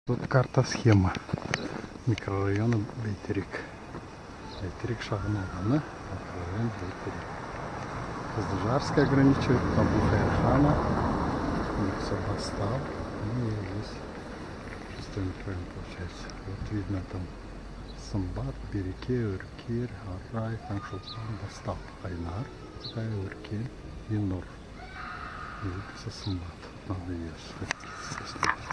Тут карта-схема микрорайона Бейтерек. Бейтерек шагнул, микрорайон Бейтерек. Кызылжарская ограничивает, Абу-Хайр-Хана, Бастал. И здесь шестой микрорайон получается. Вот видно там Самбат, Береке, Уркир, Аррай, там Шулпан, Бастал, Айнар, Уркир и Нур. И это Самбат. Надо ее сходить.